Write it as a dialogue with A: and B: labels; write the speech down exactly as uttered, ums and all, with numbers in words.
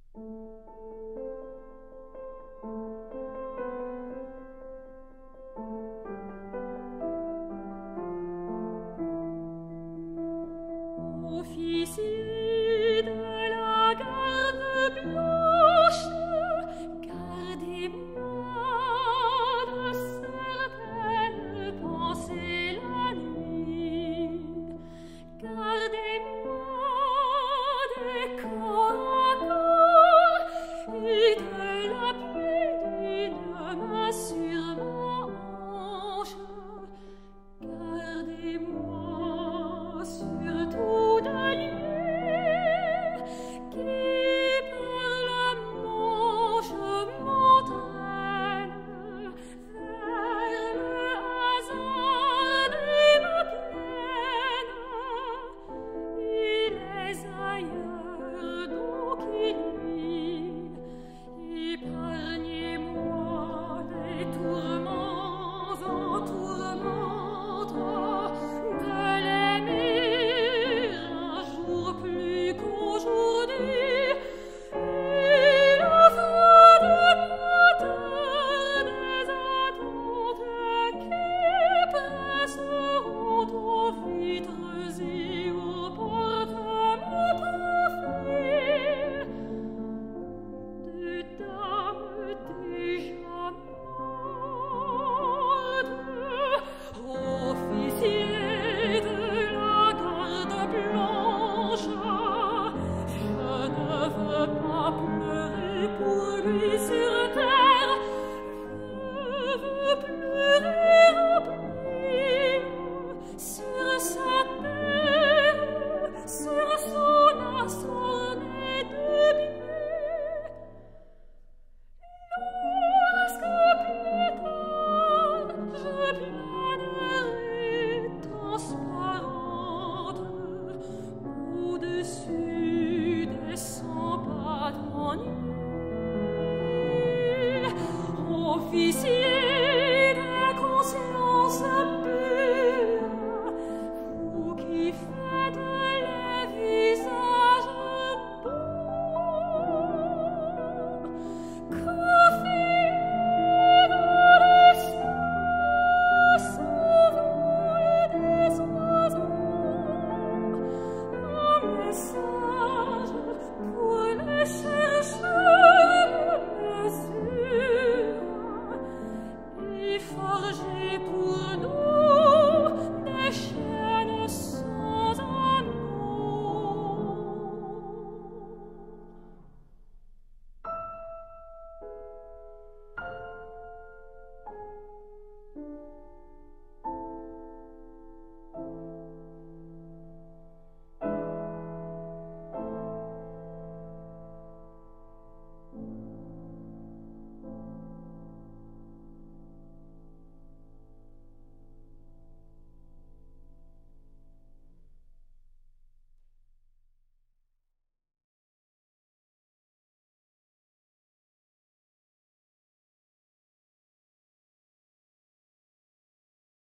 A: Officier de la garde blanche, gardez-moi de certaines pensées la nuit. Gardez-moi des corps à corps et de la pluie d'une main sur ma hanche. Gardez-moi surtout de lieux qui par la Manche m'entraînent vers le hasard et ma plaine et les ailleurs donc il épargnez-moi les tourments en tourmentant de l'aimer un jour plus qu'aujourd'hui et la fin de matin des attentes qui presseront aux vitres et aux portes mon parfum de dames déjà mortes. Officier de la garde blanche, je ne veux pas pleurer pour lui sur terre, je veux pleurer en pluie sur sa terre, sur son astre né de biais. Lorsque plus tard je planerai transparente au-dessus des cent pas d'ennui, officier de conscience pure, vous qui faites les visages beaux, confiez dans les cieux s'envolent des oiseaux, un message pour les chercheurs de mesure et forger pour nous des chaînes sans anneaux. Thank you.